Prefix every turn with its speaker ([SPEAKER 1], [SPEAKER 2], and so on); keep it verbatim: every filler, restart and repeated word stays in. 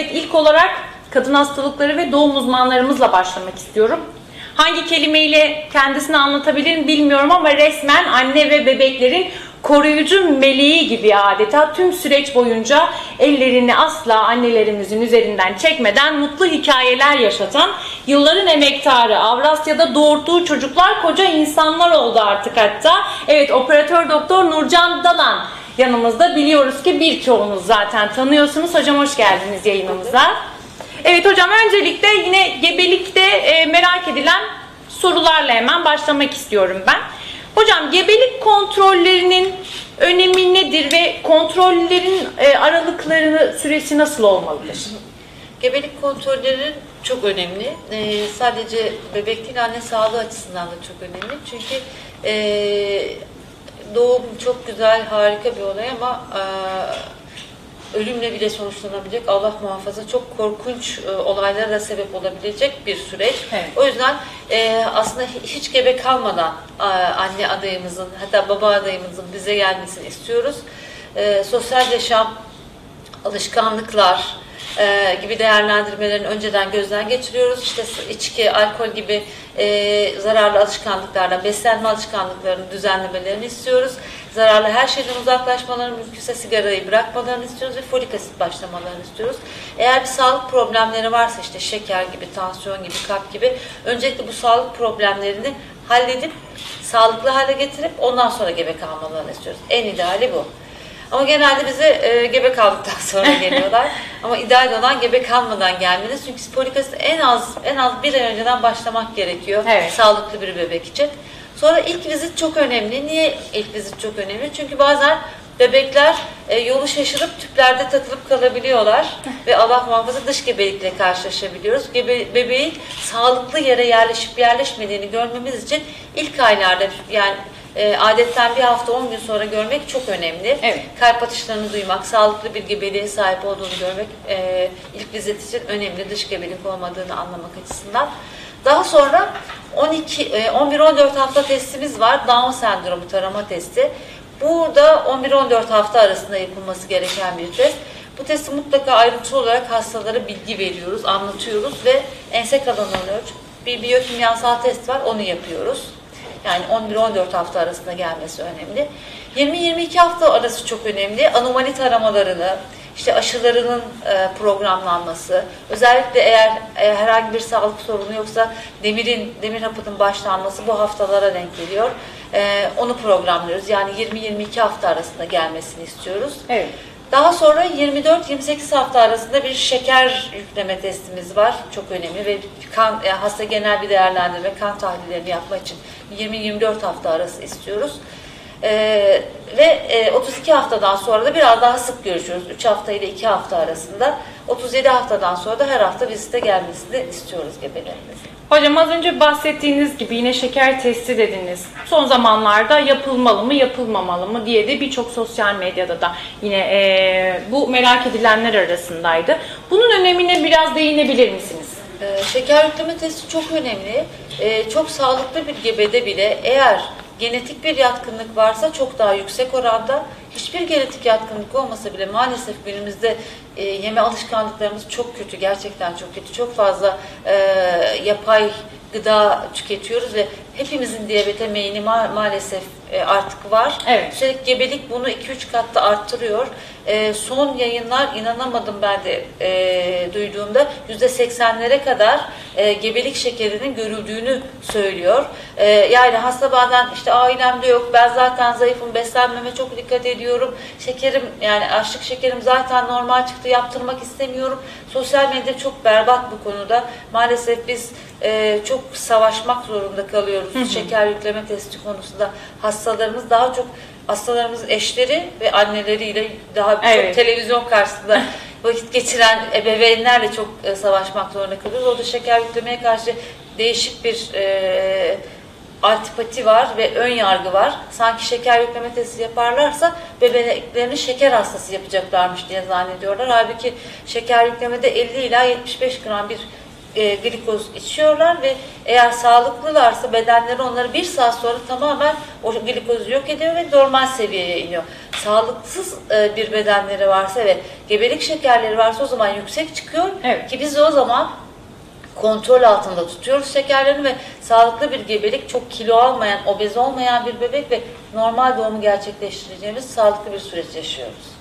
[SPEAKER 1] Evet, ilk olarak kadın hastalıkları ve doğum uzmanlarımızla başlamak istiyorum. Hangi kelimeyle kendisini anlatabilirim bilmiyorum ama resmen anne ve bebeklerin koruyucu meleği gibi adeta tüm süreç boyunca ellerini asla annelerimizin üzerinden çekmeden mutlu hikayeler yaşatan, yılların emektarı, Avrasya'da doğurduğu çocuklar koca insanlar oldu artık hatta. Evet, operatör doktor Nurcan Dalan yanımızda, biliyoruz ki birçoğunuz zaten tanıyorsunuz. Hocam hoş geldiniz yayınımıza. Evet hocam, öncelikle yine gebelikte e, merak edilen sorularla hemen başlamak istiyorum ben. Hocam, gebelik kontrollerinin önemi nedir ve kontrollerin e, aralıklarını, süresi nasıl olmalıdır?
[SPEAKER 2] Gebelik kontrolleri çok önemli. Ee, sadece bebek değil, anne sağlığı açısından da çok önemli. Çünkü e, doğum çok güzel, harika bir olay ama e, ölümle bile sonuçlanabilecek, Allah muhafaza, çok korkunç e, olaylara da sebep olabilecek bir süreç.
[SPEAKER 1] Evet.
[SPEAKER 2] O yüzden e, aslında hiç gebe kalmadan e, anne adayımızın, hatta baba adayımızın bize gelmesini istiyoruz. E, sosyal yaşam, alışkanlıklar e, gibi değerlendirmelerini önceden gözden geçiriyoruz. İşte içki, alkol gibi e, zararlı alışkanlıklardan, beslenme alışkanlıklarını düzenlemelerini istiyoruz. Zararlı her şeyden uzaklaşmalarını, mümkünse sigarayı bırakmalarını istiyoruz ve folik asit başlamalarını istiyoruz. Eğer bir sağlık problemleri varsa, işte şeker gibi, tansiyon gibi, kalp gibi, öncelikle bu sağlık problemlerini halledip, sağlıklı hale getirip ondan sonra gebe kalmalarını istiyoruz. En ideali bu. Ama genelde bize e, gebe kaldıktan sonra geliyorlar. Ama ideal olan gebe kalmadan gelmeniz. Çünkü folik asit en az en az bir ay önceden başlamak gerekiyor.
[SPEAKER 1] Evet.
[SPEAKER 2] Sağlıklı bir bebek için. Sonra ilk vizit çok önemli. Niye ilk vizit çok önemli? Çünkü bazen bebekler e, yolu şaşırıp tüplerde takılıp kalabiliyorlar ve Allah muhafaza dış gebelikle karşılaşabiliyoruz. Gebe, bebeğin sağlıklı yere yerleşip yerleşmediğini görmemiz için ilk aylarda, yani E, adetten bir hafta on gün sonra görmek çok önemli.
[SPEAKER 1] Evet.
[SPEAKER 2] Kalp atışlarını duymak, sağlıklı bir gebeliğe sahip olduğunu görmek e, ilk vizit için önemli. Dış gebelik olmadığını anlamak açısından. Daha sonra on bir on dört hafta testimiz var. Down sendromu tarama testi. Burada on bir on dört hafta arasında yapılması gereken bir test. Bu testi mutlaka ayrıntılı olarak hastalara bilgi veriyoruz, anlatıyoruz ve ense kalınlığını ölçüp bir biyokimyasal test var, onu yapıyoruz. Yani on bir on dört hafta arasında gelmesi önemli. yirmi yirmi iki hafta arası çok önemli. Anomali taramalarını, işte aşılarının programlanması, özellikle eğer, eğer herhangi bir sağlık sorunu yoksa demirin, demir hapının başlanması bu haftalara denk geliyor. Onu programlıyoruz. Yani yirmi yirmi iki hafta arasında gelmesini istiyoruz.
[SPEAKER 1] Evet.
[SPEAKER 2] Daha sonra yirmi dört yirmi sekiz hafta arasında bir şeker yükleme testimiz var. Çok önemli ve kan, yani hasta genel bir değerlendirme, kan tahlillerini yapmak için yirmi yirmi dört hafta arası istiyoruz. Ee, ve e, otuz iki haftadan sonra da biraz daha sık görüşüyoruz. üç hafta ile iki hafta arasında. otuz yedi haftadan sonra da her hafta vizite gelmesini istiyoruz gebelerimizin.
[SPEAKER 1] Hocam, az önce bahsettiğiniz gibi yine şeker testi dediniz. Son zamanlarda yapılmalı mı, yapılmamalı mı diye de birçok sosyal medyada da yine e, bu merak edilenler arasındaydı. Bunun önemine biraz değinebilir misiniz?
[SPEAKER 2] Ee, şeker yükleme testi çok önemli. Ee, çok sağlıklı bir gebede bile eğer genetik bir yatkınlık varsa çok daha yüksek oranda, hiçbir genetik yatkınlık olmasa bile maalesef günümüzde e, yeme alışkanlıklarımız çok kötü, gerçekten çok kötü. Çok fazla e, yapay gıda tüketiyoruz ve hepimizin diyabete meyili ma maalesef e, artık var.
[SPEAKER 1] Evet.
[SPEAKER 2] Üstelik gebelik bunu iki üç katta arttırıyor. E, son yayınlar, inanamadım ben de e, duyduğumda, yüzde seksenlere kadar e, gebelik şekerinin görüldüğünü söylüyor. E, yani hasta bazen işte ailemde yok, ben zaten zayıfım, beslenmeme çok dikkat ediyorum, şekerim, yani açlık şekerim zaten normal çıktı, yaptırmak istemiyorum. Sosyal medya çok berbat bu konuda. Maalesef biz e, çok savaşmak zorunda kalıyoruz. Hı hı. Şeker yükleme testi konusunda hastalarımız daha çok, hastalarımızın eşleri ve anneleriyle daha evet. çok televizyon karşısında vakit geçiren ebeveynlerle çok e, savaşmak zorunda kalıyoruz. Orada şeker yüklemeye karşı değişik bir e, antipati var ve ön yargı var. Sanki şeker yükleme testi yaparlarsa bebeklerini şeker hastası yapacaklarmış diye zannediyorlar. Halbuki şeker yüklemede elli ila yetmiş beş gram bir e, glikoz içiyorlar ve eğer sağlıklılarsa bedenleri onları bir saat sonra tamamen o glikozu yok ediyor ve normal seviyeye iniyor. sağlıksız e, bir bedenleri varsa ve gebelik şekerleri varsa o zaman yüksek çıkıyor.
[SPEAKER 1] Evet.
[SPEAKER 2] Ki biz de o zaman kontrol altında tutuyoruz şekerlerini ve sağlıklı bir gebelik, çok kilo almayan, obez olmayan bir bebek ve normal doğumu gerçekleştireceğimiz sağlıklı bir süreç yaşıyoruz.